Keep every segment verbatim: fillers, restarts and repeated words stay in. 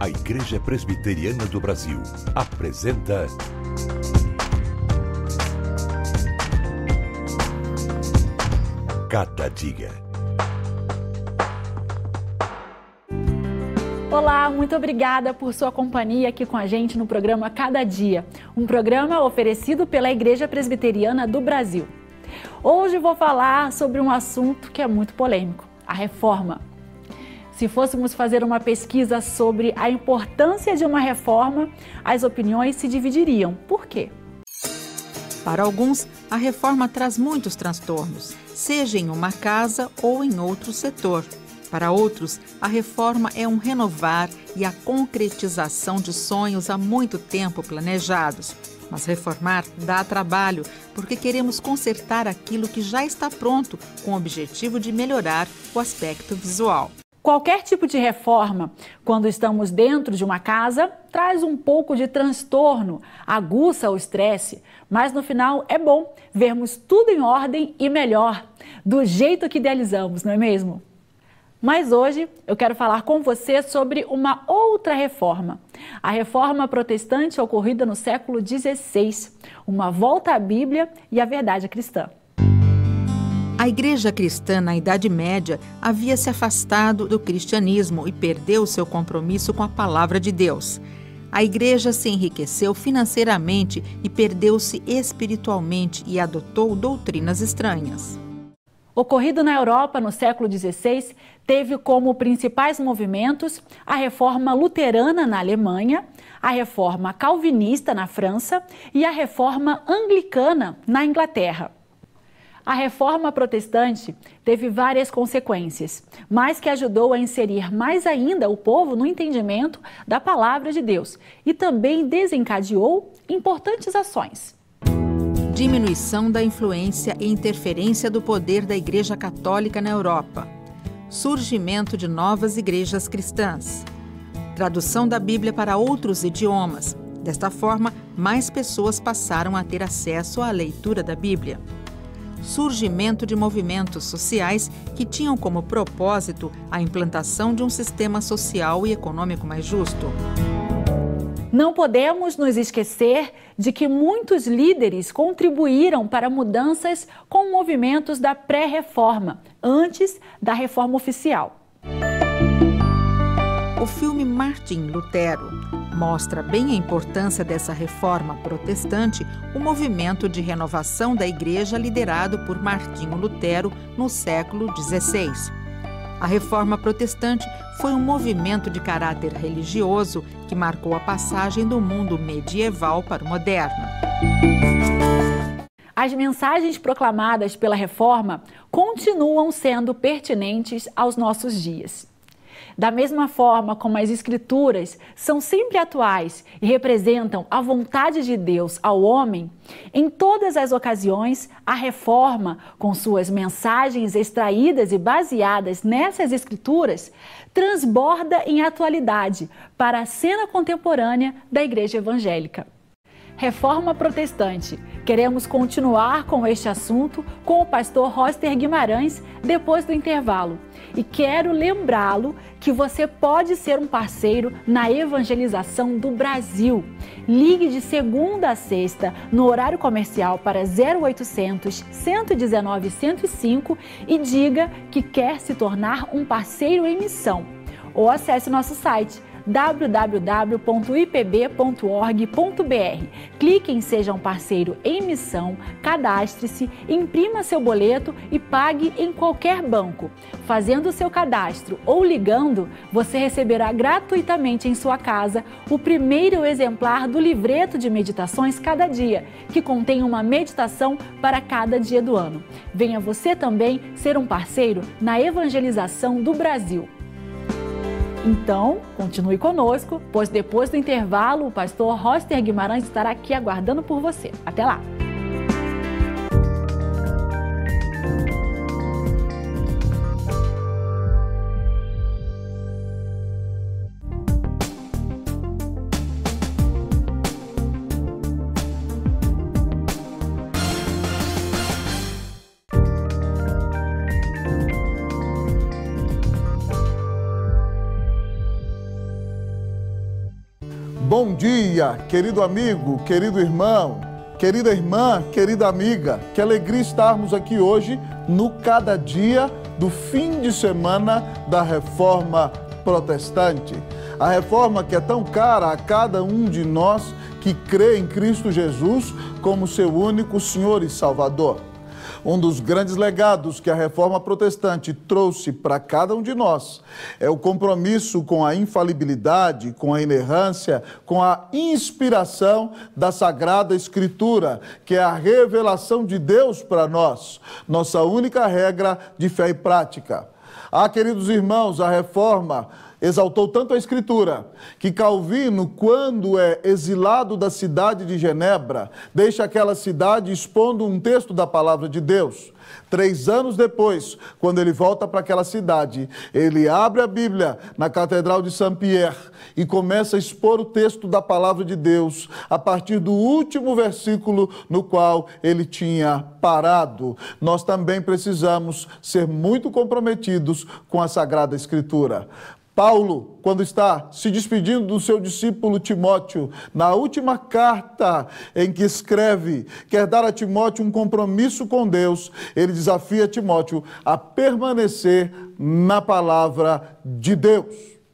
A Igreja Presbiteriana do Brasil apresenta Cada Dia. Olá, muito obrigada por sua companhia aqui com a gente no programa Cada Dia, um programa oferecido pela Igreja Presbiteriana do Brasil. Hoje vou falar sobre um assunto que é muito polêmico, a reforma. Se fôssemos fazer uma pesquisa sobre a importância de uma reforma, as opiniões se dividiriam. Por quê? Para alguns, a reforma traz muitos transtornos, seja em uma casa ou em outro setor. Para outros, a reforma é um renovar e a concretização de sonhos há muito tempo planejados. Mas reformar dá trabalho, porque queremos consertar aquilo que já está pronto, com o objetivo de melhorar o aspecto visual. Qualquer tipo de reforma, quando estamos dentro de uma casa, traz um pouco de transtorno, aguça o estresse, mas no final é bom vermos tudo em ordem e melhor, do jeito que idealizamos, não é mesmo? Mas hoje eu quero falar com você sobre uma outra reforma, a reforma protestante ocorrida no século dezesseis, uma volta à Bíblia e à verdade cristã. A igreja cristã na Idade Média havia se afastado do cristianismo e perdeu seu compromisso com a palavra de Deus. A igreja se enriqueceu financeiramente e perdeu-se espiritualmente e adotou doutrinas estranhas. Ocorrido na Europa no século dezesseis, teve como principais movimentos a Reforma Luterana na Alemanha, a Reforma Calvinista na França e a Reforma Anglicana na Inglaterra. A Reforma Protestante teve várias consequências, mas que ajudou a inserir mais ainda o povo no entendimento da palavra de Deus e também desencadeou importantes ações. Diminuição da influência e interferência do poder da Igreja Católica na Europa. Surgimento de novas igrejas cristãs. Tradução da Bíblia para outros idiomas. Desta forma, mais pessoas passaram a ter acesso à leitura da Bíblia. Surgimento de movimentos sociais que tinham como propósito a implantação de um sistema social e econômico mais justo. Não podemos nos esquecer de que muitos líderes contribuíram para mudanças com movimentos da pré-reforma, antes da reforma oficial. O filme Martim Lutero mostra bem a importância dessa reforma protestante, o movimento de renovação da igreja liderado por Martinho Lutero no século dezesseis. A reforma protestante foi um movimento de caráter religioso que marcou a passagem do mundo medieval para o moderno. As mensagens proclamadas pela reforma continuam sendo pertinentes aos nossos dias. Da mesma forma como as Escrituras são sempre atuais e representam a vontade de Deus ao homem, em todas as ocasiões, a reforma, com suas mensagens extraídas e baseadas nessas Escrituras, transborda em atualidade para a cena contemporânea da Igreja Evangélica. Reforma Protestante. Queremos continuar com este assunto com o pastor Roster Guimarães depois do intervalo. E quero lembrá-lo que você pode ser um parceiro na evangelização do Brasil. Ligue de segunda a sexta no horário comercial para zero oitocentos, cento e dezenove, cento e cinco e diga que quer se tornar um parceiro em missão. Ou acesse nosso site w w w ponto i p b ponto org ponto b r. Clique em Seja um Parceiro em Missão, cadastre-se, imprima seu boleto e pague em qualquer banco. Fazendo o seu cadastro ou ligando, você receberá gratuitamente em sua casa o primeiro exemplar do livreto de meditações Cada Dia, que contém uma meditação para cada dia do ano. Venha você também ser um parceiro na evangelização do Brasil. Então, continue conosco, pois depois do intervalo, o pastor Roster Guimarães estará aqui aguardando por você. Até lá! Bom dia, querido amigo, querido irmão, querida irmã, querida amiga. Que alegria estarmos aqui hoje no Cada Dia do fim de semana da Reforma Protestante. A reforma que é tão cara a cada um de nós que crê em Cristo Jesus como seu único Senhor e Salvador. Um dos grandes legados que a Reforma Protestante trouxe para cada um de nós é o compromisso com a infalibilidade, com a inerrância, com a inspiração da Sagrada Escritura, que é a revelação de Deus para nós, nossa única regra de fé e prática. Ah, queridos irmãos, a Reforma exaltou tanto a Escritura, que Calvino, quando é exilado da cidade de Genebra, deixa aquela cidade expondo um texto da palavra de Deus. Três anos depois, quando ele volta para aquela cidade, ele abre a Bíblia na Catedral de Saint-Pierre e começa a expor o texto da palavra de Deus a partir do último versículo no qual ele tinha parado. Nós também precisamos ser muito comprometidos com a Sagrada Escritura. Paulo, quando está se despedindo do seu discípulo Timóteo, na última carta em que escreve, quer dar a Timóteo um compromisso com Deus, ele desafia Timóteo a permanecer na palavra de Deus.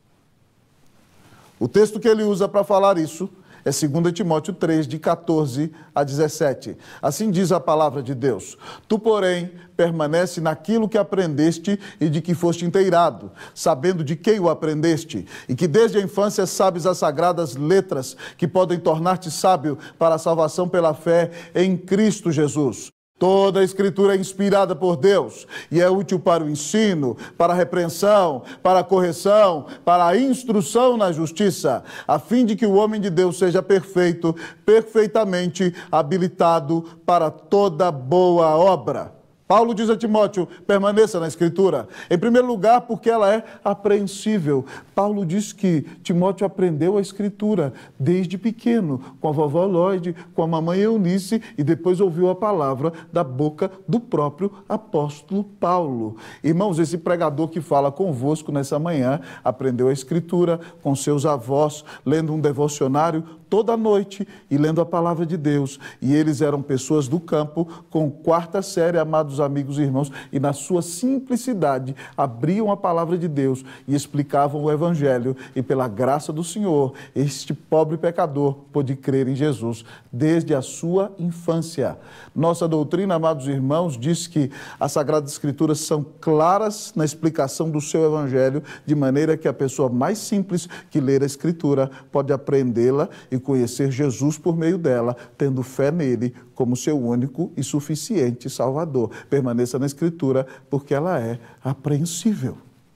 O texto que ele usa para falar isso é dois Timóteo três, de quatorze a dezessete. Assim diz a palavra de Deus: Tu, porém, permanece naquilo que aprendeste e de que foste inteirado, sabendo de quem o aprendeste, e que desde a infância sabes as sagradas letras, que podem tornar-te sábio para a salvação pela fé em Cristo Jesus. Toda a Escritura é inspirada por Deus e é útil para o ensino, para a repreensão, para a correção, para a instrução na justiça, a fim de que o homem de Deus seja perfeito, perfeitamente habilitado para toda boa obra. Paulo diz a Timóteo, permaneça na Escritura. Em primeiro lugar, porque ela é apreensível. Paulo diz que Timóteo aprendeu a Escritura desde pequeno, com a vovó Lloyd, com a mamãe Eunice, e depois ouviu a palavra da boca do próprio apóstolo Paulo. Irmãos, esse pregador que fala convosco nessa manhã aprendeu a Escritura com seus avós, lendo um devocionário toda noite e lendo a palavra de Deus. E eles eram pessoas do campo com quarta série, amados amigos e irmãos, e na sua simplicidade abriam a palavra de Deus e explicavam o Evangelho, e pela graça do Senhor, este pobre pecador pôde crer em Jesus desde a sua infância. Nossa doutrina, amados irmãos, diz que as Sagradas Escrituras são claras na explicação do seu Evangelho, de maneira que a pessoa mais simples que ler a Escritura pode aprendê-la e conhecer Jesus por meio dela, tendo fé nele como seu único e suficiente Salvador. Permaneça na Escritura, porque ela é apreensível.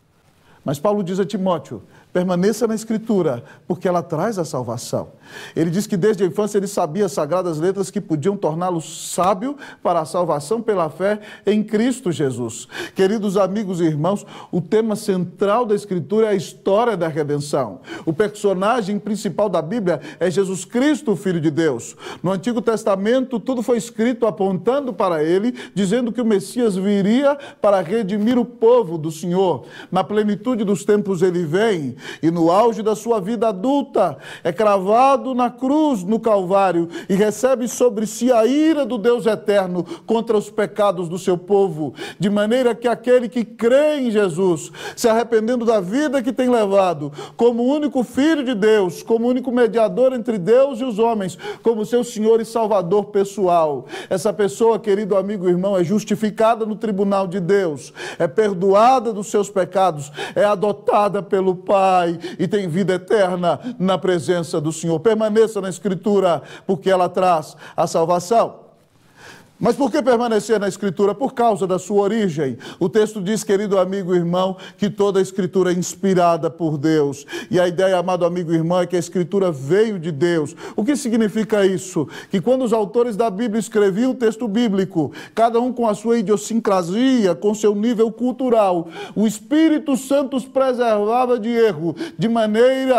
Mas Paulo diz a Timóteo, permaneça na Escritura, porque ela traz a salvação. Ele diz que desde a infância ele sabia as sagradas letras que podiam torná-lo sábio para a salvação pela fé em Cristo Jesus. Queridos amigos e irmãos, o tema central da Escritura é a história da redenção. O personagem principal da Bíblia é Jesus Cristo, o Filho de Deus. No Antigo Testamento, tudo foi escrito apontando para ele, dizendo que o Messias viria para redimir o povo do Senhor. Na plenitude dos tempos ele vem, e no auge da sua vida adulta, é cravado na cruz, no Calvário, e recebe sobre si a ira do Deus eterno contra os pecados do seu povo, de maneira que aquele que crê em Jesus, se arrependendo da vida que tem levado, como único Filho de Deus, como único mediador entre Deus e os homens, como seu Senhor e Salvador pessoal, essa pessoa, querido amigo e irmão, é justificada no tribunal de Deus, é perdoada dos seus pecados, é adotada pelo Pai e tem vida eterna na presença do Senhor. Permaneça na Escritura, porque ela traz a salvação. Mas por que permanecer na Escritura? Por causa da sua origem. O texto diz, querido amigo e irmão, que toda a Escritura é inspirada por Deus. E a ideia, amado amigo e irmão, é que a Escritura veio de Deus. O que significa isso? Que quando os autores da Bíblia escreviam o texto bíblico, cada um com a sua idiosincrasia, com seu nível cultural, o Espírito Santo os preservava de erro, de maneira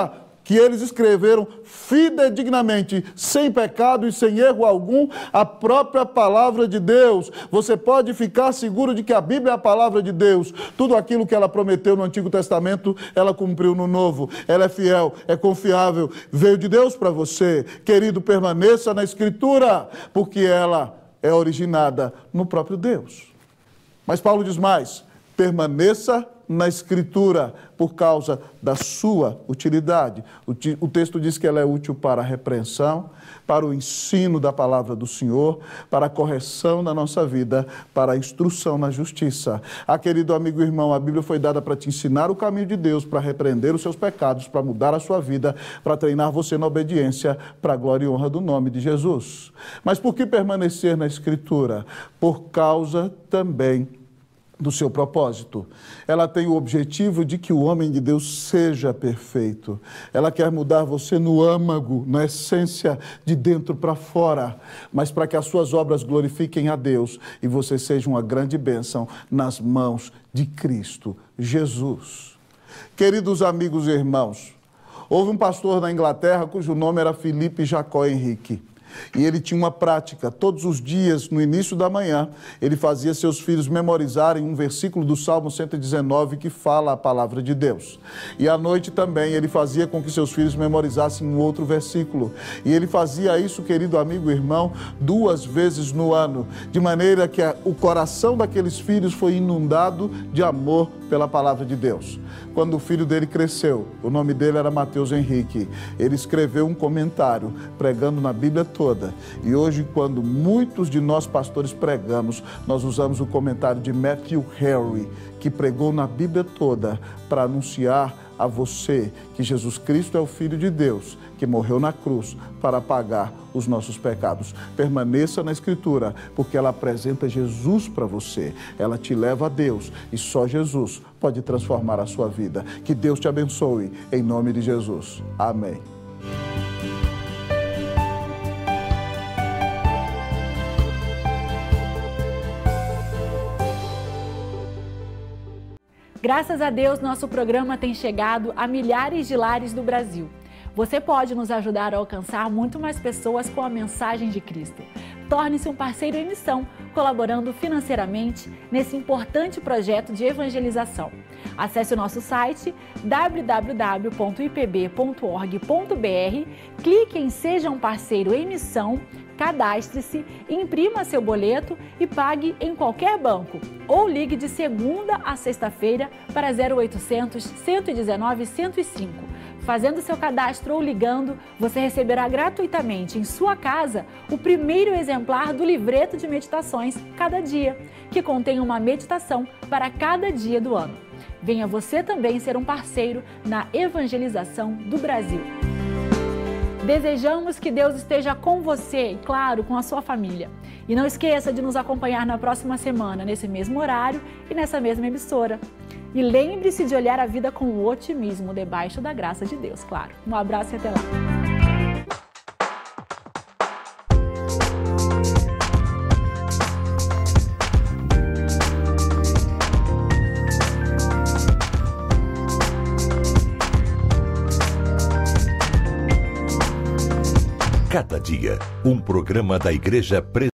que eles escreveram fidedignamente, sem pecado e sem erro algum, a própria palavra de Deus. Você pode ficar seguro de que a Bíblia é a palavra de Deus. Tudo aquilo que ela prometeu no Antigo Testamento, ela cumpriu no Novo. Ela é fiel, é confiável, veio de Deus para você. Querido, permaneça na Escritura, porque ela é originada no próprio Deus. Mas Paulo diz mais: permaneça na Escritura por causa da sua utilidade. O, o texto diz que ela é útil para a repreensão, para o ensino da palavra do Senhor, para a correção da nossa vida, para a instrução na justiça. Ah, querido amigo e irmão, a Bíblia foi dada para te ensinar o caminho de Deus, para repreender os seus pecados, para mudar a sua vida, para treinar você na obediência, para a glória e honra do nome de Jesus. Mas por que permanecer na Escritura? Por causa também do seu propósito. Ela tem o objetivo de que o homem de Deus seja perfeito. Ela quer mudar você no âmago, na essência, de dentro para fora, mas para que as suas obras glorifiquem a Deus e você seja uma grande bênção nas mãos de Cristo Jesus. Queridos amigos e irmãos, houve um pastor na Inglaterra cujo nome era Felipe Jacó Henrique. E ele tinha uma prática, todos os dias, no início da manhã, ele fazia seus filhos memorizarem um versículo do Salmo cento e dezenove que fala a palavra de Deus. E à noite também ele fazia com que seus filhos memorizassem um outro versículo. E ele fazia isso, querido amigo e irmão, duas vezes no ano, de maneira que o coração daqueles filhos foi inundado de amor pela palavra de Deus. Quando o filho dele cresceu, o nome dele era Mateus Henrique, ele escreveu um comentário pregando na Bíblia toda. E hoje, quando muitos de nós pastores pregamos, nós usamos o comentário de Matthew Henry, que pregou na Bíblia toda para anunciar a você que Jesus Cristo é o Filho de Deus, que morreu na cruz para pagar os nossos pecados. Permaneça na Escritura, porque ela apresenta Jesus para você. Ela te leva a Deus e só Jesus pode transformar a sua vida. Que Deus te abençoe, em nome de Jesus. Amém. Graças a Deus, nosso programa tem chegado a milhares de lares do Brasil. Você pode nos ajudar a alcançar muito mais pessoas com a mensagem de Cristo. Torne-se um parceiro em missão, colaborando financeiramente nesse importante projeto de evangelização. Acesse o nosso site w w w ponto i p b ponto org ponto b r, clique em Seja um Parceiro em Missão, cadastre-se, imprima seu boleto e pague em qualquer banco. Ou ligue de segunda a sexta-feira para zero oitocentos, cento e dezenove, cento e cinco. Fazendo seu cadastro ou ligando, você receberá gratuitamente em sua casa o primeiro exemplar do livreto de meditações Cada Dia, que contém uma meditação para cada dia do ano. Venha você também ser um parceiro na evangelização do Brasil. Desejamos que Deus esteja com você e, claro, com a sua família. E não esqueça de nos acompanhar na próxima semana, nesse mesmo horário e nessa mesma emissora. E lembre-se de olhar a vida com otimismo, debaixo da graça de Deus, claro. Um abraço e até lá. Cada dia, um programa da Igreja Presbiteriana.